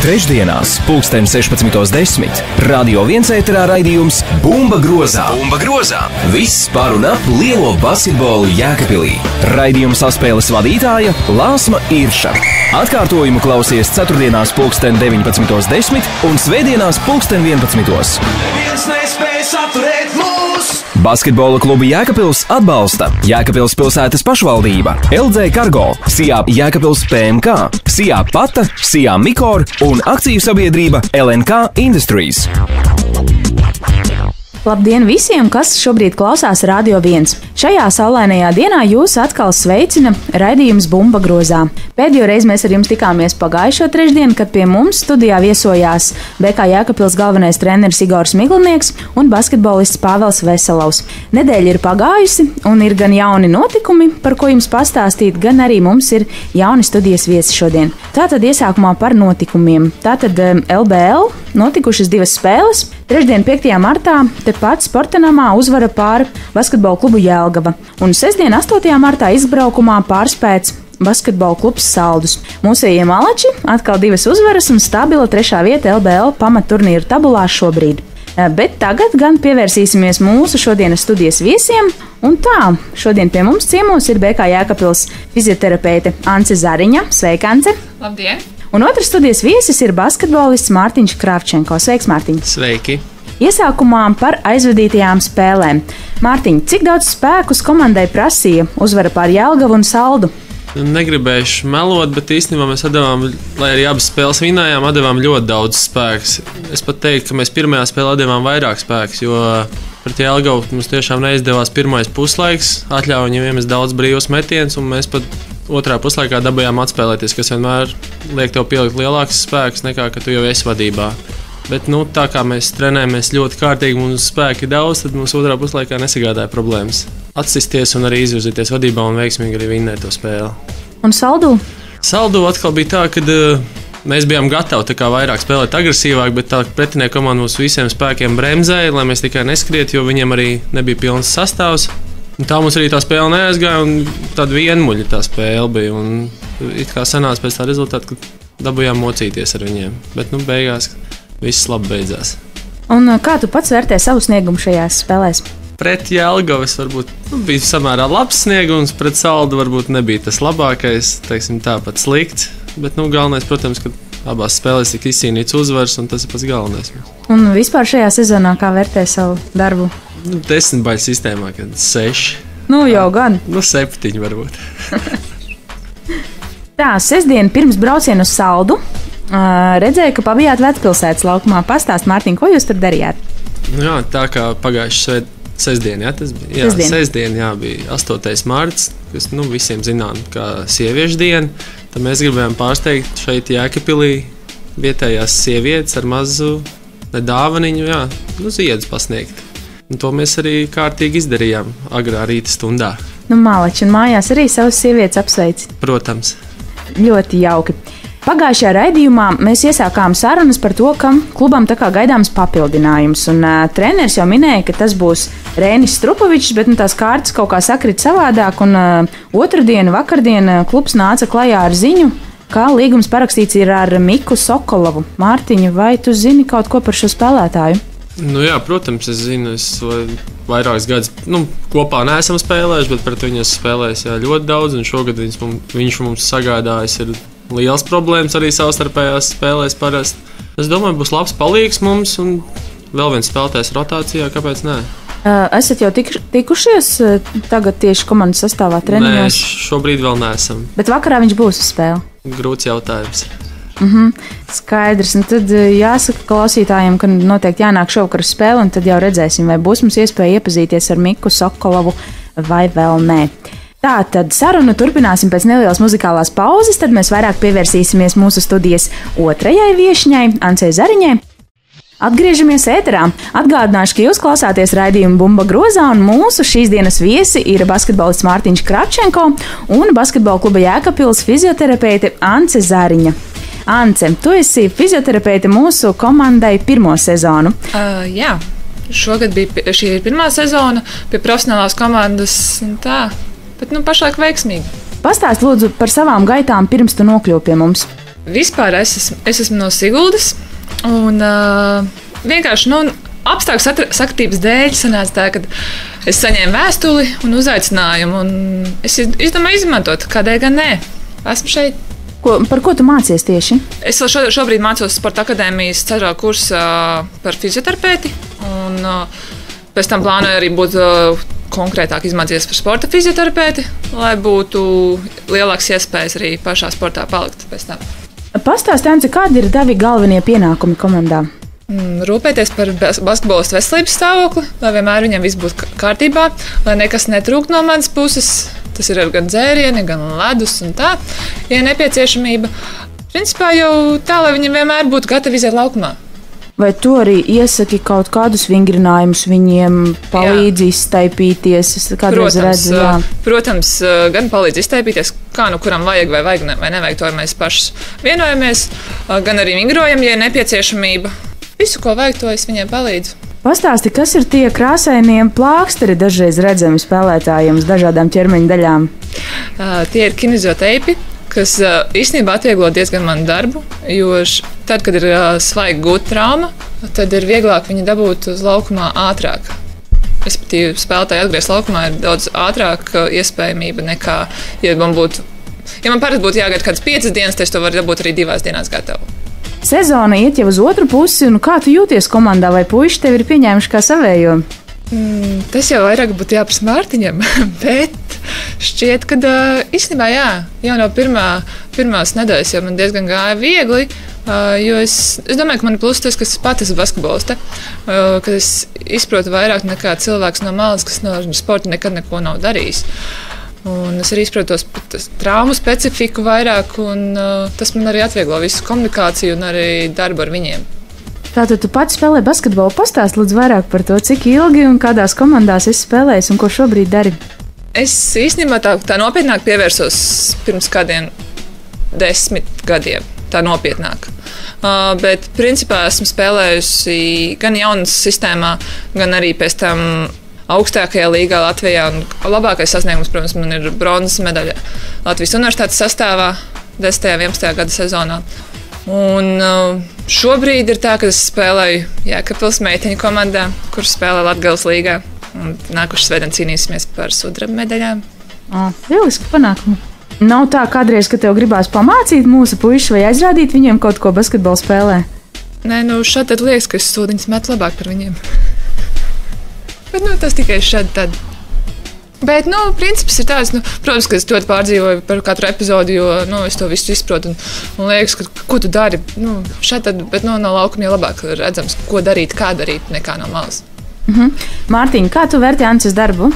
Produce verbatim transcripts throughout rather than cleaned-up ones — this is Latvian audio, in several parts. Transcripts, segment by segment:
Trešdienās, pulksten sešpadsmitos desmit, Radio viens ēterā raidījums Bumba grozā. Bumba grozā. Viss par un ap lielo basketbolu Jēkabpilī. Raidījuma saspēles vadītāja Lāsma Irša. Atkārtojumu klausies ceturtdienās pulksten deviņpadsmitos desmit un svētdienās pulksten vienpadsmitos. Neviens nespēj saturēt mūs! Basketbola klubu Jēkabpils atbalsta Jēkabpils pilsētas pašvaldība, L D Cargo, Sijā Jēkabpils P M K, Sijā Pata, Sijā Mikor un akciju sabiedrība L N K Industries. Labdien visiem, kas šobrīd klausās Radio viens. Šajā saulainajā dienā jūs atkal sveicina raidījums Bumba grozā. Pēdējo reizi mēs ar jums tikāmies pagājušo trešdienu, kad pie mums studijā viesojās B K Jēkabpils galvenais treneris Igors Miglinieks un basketbolists Pāvels Veselovs. Nedēļa ir pagājusi un ir gan jauni notikumi, par ko jums pastāstīt, gan arī mums ir jauni studijas viesi šodien. Tātad iesākumā par notikumiem. Tātad L B L notikušas divas spēles. Trešdien, piektajā martā, tepat Sportanamā uzvara pār basketbola klubu Jelgava. Un sestdien, astotajā martā, izbraukumā pārspēts basketbola klubs Saldus. Mūsējie malači atkal divas uzvaras un stabila trešā vieta L B L pamatturnīru tabulā šobrīd. Bet tagad gan pievērsīsimies mūsu šodienas studijas viesiem. Un tā, šodien pie mums ciemos ir B K Jēkabpils fizioterapeite Ance Zariņa. Sveika, Ance! Labdien! Un otrs studijas viesis ir basketbolists Mārtiņš Kravčenko. Sveiks, Mārtiņ! Sveiki! Iesākumā par aizvadītajām spēlēm. Mārtiņ, cik daudz spēkus komandai prasīja uzvara pār Jelgavu un Saldu? Negribējuši melot, bet īstenībā mēs atdevām, lai arī abas spēles vinējām, atdevām ļoti daudz spēkus. Es pat teiktu, ka mēs pirmajā spēlē atdevām vairāk spēkus, jo pret Jelgavu mums tiešām neizdevās pirmais puslaiks, atļauja viņiem iemest daudz brīvus metienus, un mēs pat otrā puslaikā dabūjām atspēlēties, kas vienmēr liek tev pielikt lielāks spēks nekā, ka tu jau esi vadībā. Bet, nu, tā kā mēs trenējamies ļoti kārtīgi, mums spēki ir daudz, tad mums otrā puslaikā nesagādāja problēmas. Atsisties un arī izvirzīties vadībā un veiksmīgi arī vinnēt to spēli. Un Saldu? Saldu atkal bija tā, ka uh, mēs bijām gatavi tā kā vairāk spēlēt agresīvāk, bet tā pretinieku komanda mums visiem spēkiem bremzēja, lai mēs tikai neskriet, jo viņiem arī nebija pilns sastāvs. Un tā mums arī tā spēle neaizgāja, un tāda vienmuļa tā spēle bija. Un it kā sanāca pēc tā rezultāta, ka dabūjām mocīties ar viņiem. Bet, nu, beigās viss labi beidzās. Un kā tu pats vērtē savu sniegumu šajās spēlēs? Pret Jelgavas varbūt nu, bija samērā labs sniegums, pret Saldu varbūt nebija tas labākais, teiksim tā pat slikts. Bet, nu, galvenais, protams, ka abās spēlēs tika izcīnīts uzvars, un tas ir pats galvenais. Un vispār šajā sezonā kā vērtē savu darbu? Nu, desmitbaļu sistēmā, kad seši. Nu, jau gan. Nu, septiņi varbūt. Tā, sestdien pirms brauciena uz Saldu uh, redzēju, ka pabijāt Vecpilsētas laukumā. Pastāst, Mārtiņ, ko jūs tur darījāt? Nu, jā, tā kā pagājuši svētdien. Sestdien, jā, tas bija. Jā, sestdien. Sestdien, jā, bija astotais marts, kas nu, visiem zinām kā sieviešu diena. Tad mēs gribējām pārsteigt šeit Jēkabpilī vietējās sievietes ar mazu dāvaniņu, jā, nu, ziedus pasniegt. Un to mēs arī kārtīgi izdarījām agrā rīta stundā. Nu, mālači, un mājās arī savas sievietes apsveic. Protams. Ļoti jauki. Pagājušajā raidījumā mēs iesākām sarunas par to, ka klubam tā kā gaidāms papildinājums. Un, uh, treneris jau minēja, ka tas būs Rēnis Strupovičs, bet nu, tās kārtas kaut kā sakrit savādāk. Un uh, otrdienu, vakardienu klubs nāca klajā ar ziņu, ka līgums parakstīts ir ar Miku Sokolovu. Mārtiņa, vai tu zini kaut ko par šo spēlētāju? Nu, jā, protams, es zinu, es vairākus gadus nu, kopā neesam spēlējuši, bet pret viņu esmu spēlējis jā, ļoti daudz. Un šogad viņš mums, viņš mums sagādājis ir liels problēmas arī savstarpējās spēlēs parasti. Es domāju, būs labs palīgs mums un vēl viens spēlētājs rotācijā, kāpēc nē? Esat jau tik, tikušies tagad tieši komandas sastāvā treniņos? Nē, šobrīd vēl neesam. Bet vakarā viņš būs uz spēli? Grūts jautājums. Mhm, skaidrs. Un tad jāsaka klausītājiem, ka noteikti jānāk šovakar uz spēli, un tad jau redzēsim, vai būs mums iespēja iepazīties ar Miku Sokolovu vai vēl nē. Tā tad sarunu turpināsim pēc nelielas muzikālās pauzes, tad mēs vairāk pievērsīsimies mūsu studijas otrajai viešņai, Ancei Zariņai. Atgriežamies ēterā. Atgādināšu, ka jūs klausāties raidījumu Bumba grozā, un mūsu šīs dienas viesi ir basketbolists Mārtiņš Kravčenko un basketbola kluba Jēkabpils fizioterapeite Ance Zariņa. Ance, tu esi fizioterapeite mūsu komandai pirmo sezonu. Uh, jā, šogad bija šī pirmā sezona pie profesionālās komandas. Tā. Bet nu, pašlaik veiksmīgi. Pastāst lūdzu par savām gaitām, pirms tu nokļuvi pie mums. Vispār es esmu, es esmu no Siguldas. Un uh, vienkārši nu, apstākļu sakritības dēļ sanāca tā, ka es saņēmu vēstuli un uzaicinājumu. Un es izdomāju izmantot, kādēļ gan nē. Esmu šeit. Ko, par ko tu mācies tieši? Es šo, šobrīd mācos Sporta akadēmijas ceturtajā kursā par fizioterapeiti. Un, uh, pēc tam plānoju arī būt uh, konkrētāk izmācīties par sporta fizioterapeiti, lai būtu lielāks iespējas arī pašā sportā palikt pēc tam. Pastāsti, Ance, kādi ir tavi galvenie pienākumi komandā? Rūpēties par basketbolistu veselības stāvokli, lai vienmēr viņam viss būtu kārtībā, lai nekas netrūkst no manas puses. Tas ir gan dzērieni, gan ledus un tā, ja nepieciešamība. Principā jau tā, lai viņam vienmēr būtu gatavi iziet laukumā. Vai tu arī iesaki kaut kādus vingrinājumus viņiem, palīdzi iztaipīties? Protams, redzu, jā. protams, gan palīdz iztaipīties, kā nu kuram vajag vai, vajag, vai nevajag, to mēs paši vienojamies, gan arī vingrojam, ja ir nepieciešamība. Visu, ko vajag, to es viņiem palīdzu. Pastāsti, kas ir tie krāsainie plāksteri dažreiz redzami spēlētājiem uz dažādām ķermeņa daļām? Uh, tie ir kinezoteipi, kas uh, īstenībā atvieglo diezgan manu darbu, jo š, tad, kad ir uh, svaigi gūta trauma, tad ir vieglāk viņu dabūt uz laukumā ātrāk. Respektīvi, spēlētāji atgriezt laukumā ir daudz ātrāk uh, iespējamība nekā, ja man būtu, ja man parasti būtu jāgaida kādas piecas dienas, tad es to varu dabūt arī divās dienās gatavu. Sezona iet jau uz otru pusi, un kā tu jūties komandā, vai puiši tevi ir pieņēmuši kā savējo? Mm, tas jau vairāk būtu jāprasa Mārtiņam, bet šķiet, ka uh, īstenībā jā, jau no pirmā, pirmās nedēļas jau man diezgan gāja viegli, uh, jo es, es domāju, ka man ir pluss tas, ka es pati esmu basketboliste, uh, ka es izprotu vairāk nekā cilvēks no malas, kas no sporta nekad neko nav darījis. Un es arī izprotu tos traumu specifiku vairāk, un uh, tas man arī atvieglo visu komunikāciju un arī darbu ar viņiem. Tātad tu pats spēlē basketbolu. Pastāst lūdzu vairāk par to, cik ilgi un kādās komandās esi spēlējis un ko šobrīd dari. Es īstenībā tā, tā nopietnāk pievērsos pirms kādiem desmit gadiem. Tā nopietnāk. Uh, bet principā esmu spēlējusi gan jaunas sistēmā, gan arī pēc tam augstākajā līgā Latvijā. Un labākais sasniegums, protams, man ir bronzas medaļa Latvijas universitātes sastāvā desmitajā un vienpadsmitajā gada sezonā. Un uh, šobrīd ir tā, ka es spēlēju Jēkabpils meiteņu komandā, kur spēlē Latgales līgā. Un nākuši svētdien cīnīsimies par sudraba medaļām. O, lieliski panākumi. Nav tā kādreiz, ka tev gribās pamācīt mūsu puišus vai aizrādīt viņiem kaut ko basketbolu spēlē? Nē, nu šādi tad liekas, ka es sūdiņas metu labāk par viņiem. Bet nu, tas tikai šādi tad. Bet, nu, princips ir tāds, nu, protams, ka es ļoti pārdzīvoju par katru epizodi, jo, nu, es to visu izprotu un, un liekas, ka, ko tu dari, nu, šādi tad, bet, nu, no laukuma jau labāk redzams, ko darīt, kā darīt, nekā no malas. Mhm. Mārtiņ, kā tu vērtē Ances darbu?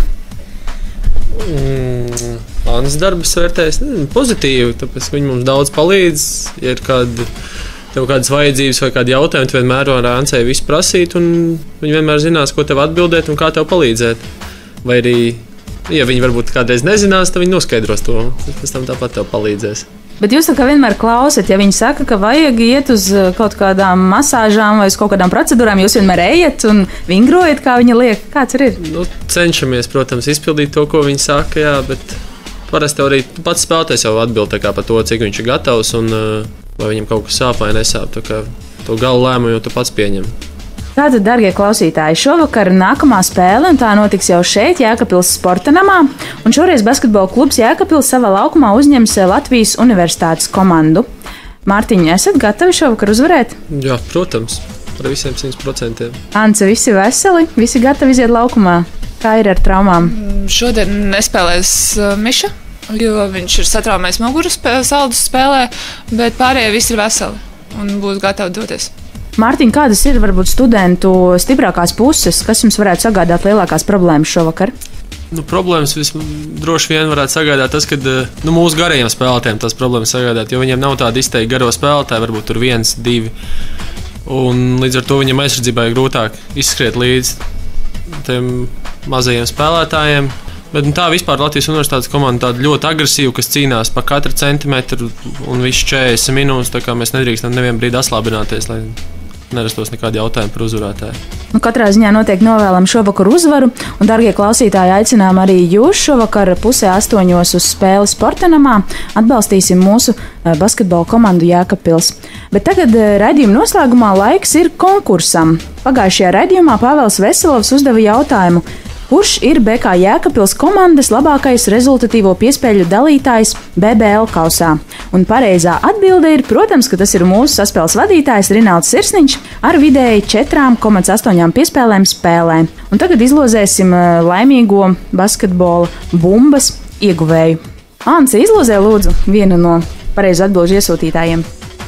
Mm, Ances darbus vērtēs ne, pozitīvi, tāpēc viņi mums daudz palīdz, ja ir kādi tev kādas vajadzības vai kādi jautājumi, tu vienmēr vari Ancei visu prasīt, un viņi vienmēr zinās, ko tev atbildēt un kā tev palīdzēt. Vai arī, ja viņi varbūt kādreiz nezinās, tad viņi noskaidros to, pēc tam tāpat tev palīdzēs. Bet jūs tā kā vienmēr klausat, ja viņi saka, ka vajag iet uz kaut kādām masāžām vai uz kaut kādām procedūrām, jūs vienmēr ejat un vingrojat, kā viņi liek, kāds ir? Nu, cenšamies, protams, izpildīt to, ko viņi saka, jā, bet parasti arī pats spēlētājs jau atbild tā kā par to, cik viņš ir gatavs un vai viņam kaut kas sāp vai nesāp. Tā kā to galu lēmumu jau tu pats pieņem. Tātad, darbie klausītāji, šovakar nākamā spēle, un tā notiks jau šeit, Jēkabpils sporta namā. Un šoreiz basketbola klubs Jēkabpils savā laukumā uzņems Latvijas universitātes komandu. Mārtiņ, esat gatavi šovakar uzvarēt? Jā, protams, ar visiem simt procentiem. Ance, visi veseli, visi gatavi iziet laukumā? Kā ir ar traumām? Šodien nespēlēs uh, Miša, jo viņš ir satraumējis muguru spē, saldus spēlē, bet pārējie visi ir veseli un būs gatavi doties. Mārtiņ, kādas ir varbūt studentu stiprākās puses, kas jums varētu sagādāt lielākās problēmas šovakar? Nu, problēmas droši vien varētu sagādāt tas, ka nu, mūsu garajiem spēlētājiem tās problēmas sagādāt, jo viņiem nav tāda izteikti garo spēlētāji, varbūt tur viens, divi. Un līdz ar to viņiem aizsardzībai grūtāk izskriet līdz tiem mazajiem spēlētājiem. Bet nu, tā vispār Latvijas universitātes komanda tāda ļoti agresīva, kas cīnās par katru centimetru un visu četrdesmit minūtes. Tā kā mēs nedrīkstam nevienu brīdi atslābināties, lai nerastos nekādi jautājumi par uzvarētāju. Nu, katrā ziņā noteikti novēlam šovakar uzvaru, un, darbie klausītāji, aicinām arī jūs šovakar pusē astoņos uz spēli Sportanamā. Atbalstīsim mūsu basketbola komandu Jēkabpils. Bet tagad raidījuma noslēgumā laiks ir konkursam. Pagājušajā raidījumā Pāvels Veselovs uzdeva jautājumu, kurš ir B K Jēkabpils komandas labākais rezultatīvo piespēļu dalītājs B B L kausā. Un pareizā atbilde ir, protams, ka tas ir mūsu saspēles vadītājs Rinalds Sirsniņš ar vidēji četri komats astoņi piespēlēm spēlē. Un tagad izlozēsim laimīgo basketbola bumbas ieguvēju. Anse, izlozē lūdzu vienu no pareizo atbilžu iesūtītājiem.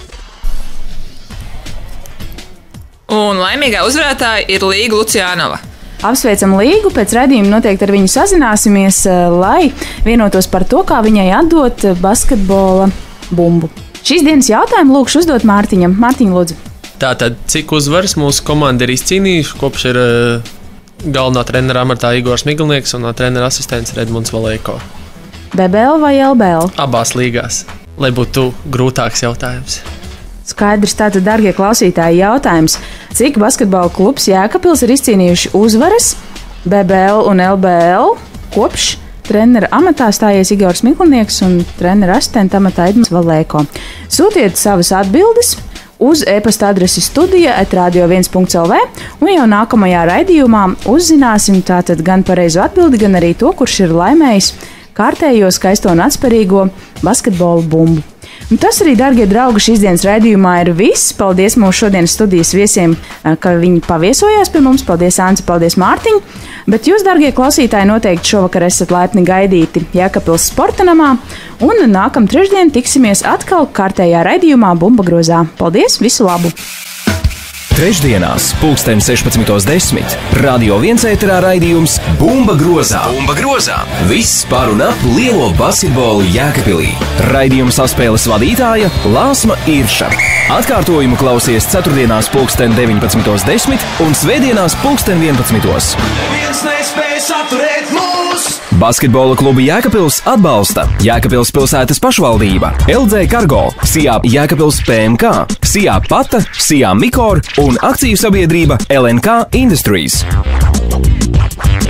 Un laimīgā uzvarētāja ir Līga Luciānova. Apsveicam Līgu, pēc raidījuma noteikti ar viņu sazināsimies, lai vienotos par to, kā viņai atdot basketbola bumbu. Šīs dienas jautājumu lūkšu uzdot Mārtiņam. Mārtiņ, lūdzu. Tātad, cik uzvaras mūsu komanda ir izcīnījuši, kopš ir uh, galvenā trenera amatā Igors Miglnieks un trenera asistents Redmunds Valēko? B B L vai L B L? Abās līgās, lai būtu grūtāks jautājums. Skaidrs, tātad, darbie klausītāji, jautājums. Cik basketbola klubs Jēkabpils ir izcīnījuši uzvaras B B L un L B L kopš trenera amatā stājies Igors Miglnieks un trenera asistenta amatā Edmunds Valēko? Sūtiet savas atbildes uz e-pasta adresi studija et radio viens punkts el vē, un jau nākamajā raidījumā uzzināsim tātad gan pareizo atbildi, gan arī to, kurš ir laimējis kārtējo skaisto un atspērīgo basketbola bumbu. Un tas arī, darbie draugi, šīs dienas raidījumā ir viss. Paldies mūsu šodienas studijas viesiem, ka viņi paviesojās pie mums. Paldies, Anci, paldies, Mārtiņ. Bet jūs, darbie klausītāji, noteikti šovakar esat laipni gaidīti Jēkabpils Sportanamā. Un nākamā trešdien tiksimies atkal kārtējā raidījumā Bumba grozā. Paldies, visu labu! Trešdienās, pulksten sešpadsmitos desmit, Radio viens ēterā raidījums Bumba grozā. Bumba grozā. Viss par un ap lielo basketbolu Jēkabpilī. Raidījuma saspēles vadītāja Lāsma Irša. Atkārtojumu klausies ceturtdienās pulksten deviņpadsmitos desmit un svētdienās pulksten vienpadsmitos. Neviens nespēj saturēt mūs! Basketbola klubu Jēkabpils atbalsta Jēkabpils pilsētas pašvaldība, L D Cargo, Sijā Jēkabpils P M K, Sijā Pata, Sijā Mikor un akciju sabiedrība L N K Industries.